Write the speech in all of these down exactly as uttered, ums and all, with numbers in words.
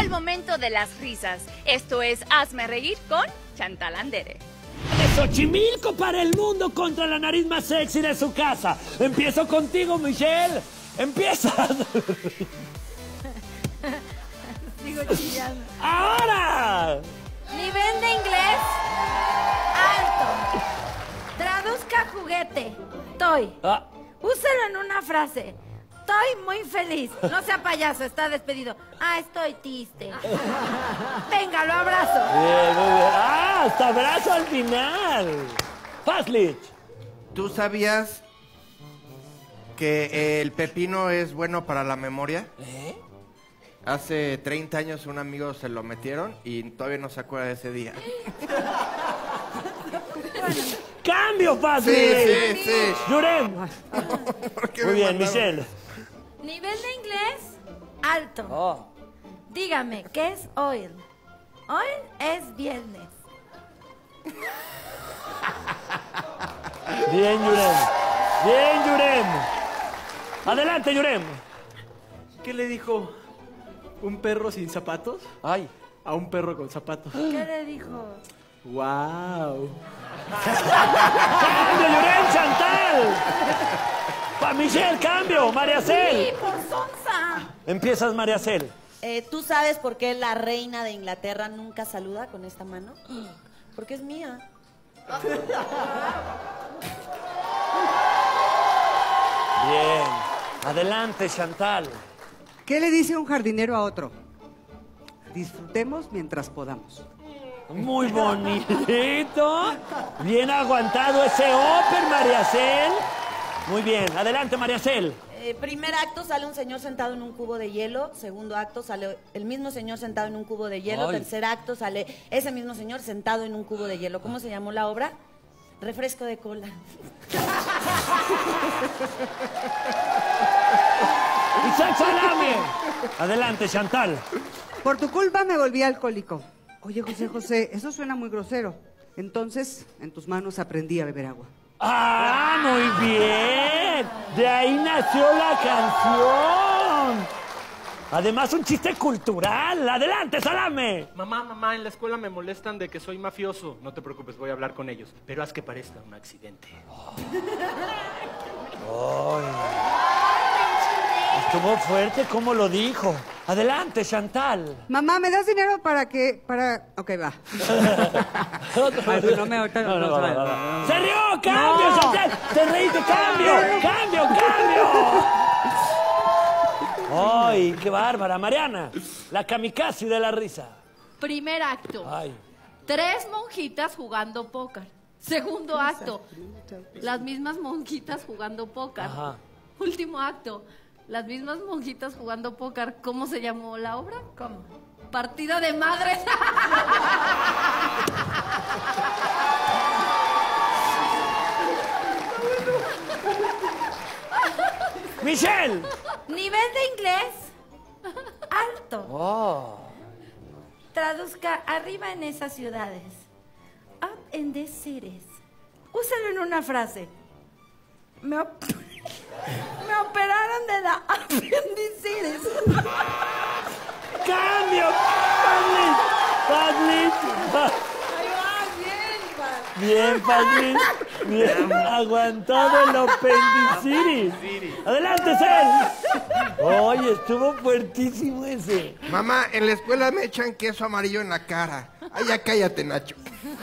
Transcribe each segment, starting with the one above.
el momento de las risas. Esto es Hazme Reír con Chantal Andere. De Xochimilco para el mundo contra la nariz más sexy de su casa. Empiezo contigo, Michelle. Empiezas. Sigo chillando. ¡Ahora! Nivel de inglés alto. Traduzca juguete. Toy. Ah. Úselo en una frase. Estoy muy feliz. No sea payaso, está despedido. Ah, estoy triste. Venga, lo abrazo. Bien, muy bien. ¡Ah! ¡Hasta abrazo al final! Fazlich. ¿Tú sabías que el pepino es bueno para la memoria? ¿Eh? Hace treinta años un amigo se lo metieron y todavía no se acuerda de ese día. ¡Cambio, Fazlich! Sí, sí, sí. Yurem. Muy bien, Michelle. Nivel de inglés alto. Oh. Dígame, ¿qué es oil? Oil es viernes. Bien, Yurem. Bien, Yurem. Adelante, Yurem. ¿Qué le dijo un perro sin zapatos Ay. a un perro con zapatos? ¿Qué le dijo? ¡Wow! ¡Cambio, Yurem, Chantal! Pa Michelle, cambio. María Cel. Sí, por sonsa. Empiezas, María Cel. Eh, ¿Tú sabes por qué la reina de Inglaterra nunca saluda con esta mano? Porque es mía. Bien. Adelante, Chantal. ¿Qué le dice un jardinero a otro? Disfrutemos mientras podamos. Muy bonito. Bien aguantado ese óper, María Cel. Muy bien. Adelante, María Cel. Eh, primer acto sale un señor sentado en un cubo de hielo. Segundo acto sale el mismo señor sentado en un cubo de hielo. Ay. Tercer acto sale ese mismo señor sentado en un cubo de hielo. ¿Cómo se llamó la obra? Refresco de cola. Isaac Salame. Adelante, Chantal. Por tu culpa me volví alcohólico. Oye, José José, eso suena muy grosero. Entonces, en tus manos aprendí a beber agua. ¡Ah, muy bien! De ahí nació la canción. Además, un chiste cultural. ¡Adelante, Salame! Mamá, mamá, en la escuela me molestan de que soy mafioso. No te preocupes, voy a hablar con ellos. Pero haz que parezca un accidente. Ay. Estuvo fuerte, ¿cómo lo dijo? Adelante, Chantal. Mamá, ¿me das dinero para que... para... Ok, va. Ay, pues no me... ahorita No, no, no, no, no, no, no. no. ¡Se rió! ¡Cambio, No. Chantal! ¡Te reíste! ¡Cambio! ¡Cambio, cambio! ¡Ay, qué bárbara! Mariana, la kamikaze de la risa. Primer acto. Ay. Tres monjitas jugando póker. Segundo acto. Las mismas monjitas jugando póker. Ajá. Último acto. Las mismas monjitas jugando póker. ¿Cómo se llamó la obra? ¿Cómo? Partida de madres. ¡Michelle! Nivel de inglés alto. Oh. Traduzca arriba en esas ciudades. Up in these cities. Úsalo en una frase. Me, op- me operaron de la apendicitis. ¡Cambio! ¡Fazlich! ¡Fazlich! Ahí va, bien, Iván. Bien, Fazlich. Bien. Aguantó del apendicitis. Adelante, Cel. Oye, estuvo fuertísimo ese. Mamá, en la escuela me echan queso amarillo en la cara. Ay, ya cállate, Nacho.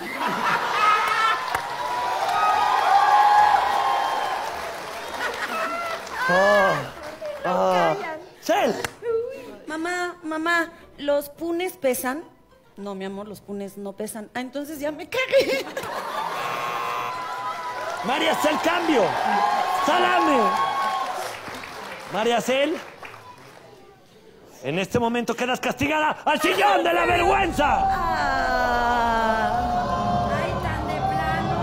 Oh, oh. Cel. Mamá, mamá, ¿los punes pesan? No, mi amor, los punes no pesan. Ah, entonces ya me cagué. María Cel, cambio. Salame. María Cel. En este momento quedas castigada al sillón de la vergüenza. Ah. Ay, tan de plano.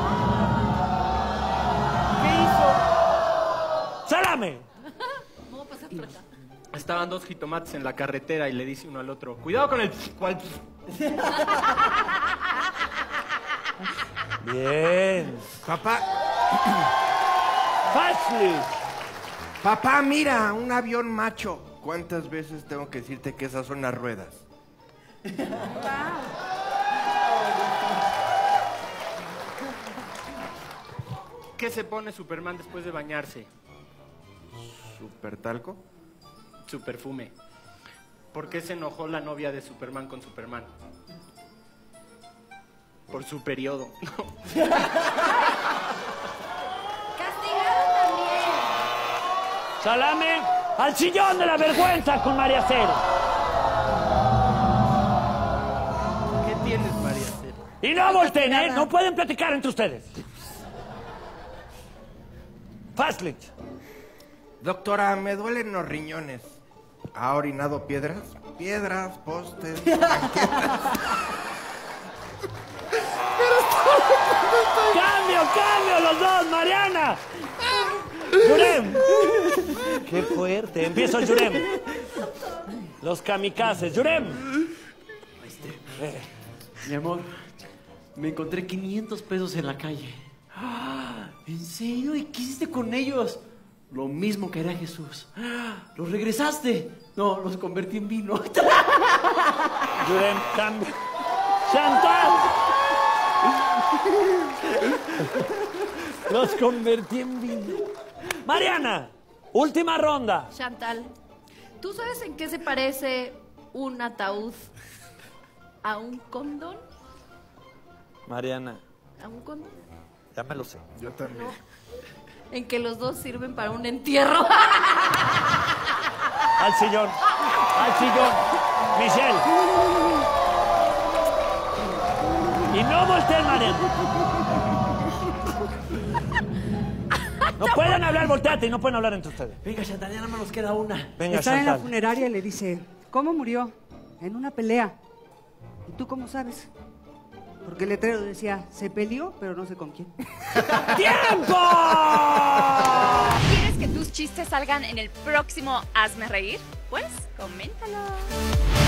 ¿Qué hizo? Salame. Vamos a pasar por acá. Estaban dos jitomates en la carretera y le dice uno al otro, cuidado con el... ¿Cuál? Bien. Papá, Fazlich. papá, mira, un avión macho. ¿Cuántas veces tengo que decirte que esas son las ruedas? ¿Qué se pone Superman después de bañarse? ¿Super talco? Su perfume. ¿Por qué se enojó la novia de Superman con Superman? Por su periodo. Castigado también. Salame al sillón de la vergüenza con María Cel. ¿Qué tienes, María Cel? Y no volteen, ¿eh? No pueden platicar entre ustedes. Fastlich. Doctora, me duelen los riñones. ¿Ha orinado piedras? Piedras, postes, banquetas. ¡Cambio, cambio los dos, Mariana! ¡Yurem! ¡Qué fuerte! Empiezo el Yurem. Los kamikazes. ¡Yurem! Eh. Mi amor, me encontré quinientos pesos en la calle. Ah, ¿en serio? ¿Y qué hiciste con ellos? Lo mismo que haría Jesús. ¿Los regresaste? No, los convertí en vino. Yurem, cambio. ¡Chantal! Los convertí en vino. Mariana, última ronda. Chantal, ¿tú sabes en qué se parece un ataúd a un condón? Mariana, ¿A un condón? ya me lo sé. Yo también. En que los dos sirven para un entierro. Al sillón, al sillón. Michelle. Y no volteen, Mariana. No pueden hablar, volteate y no pueden hablar entre ustedes. Venga, Chantal, ya nada más nos queda una. Venga, Está en la Chantal. funeraria y le dice, ¿cómo murió? En una pelea. ¿Y tú cómo sabes? Porque el letrero decía, se peleó, pero no sé con quién. ¡Tiempo! ¿Quieres que tus chistes salgan en el próximo Hazme Reír? Pues coméntalo.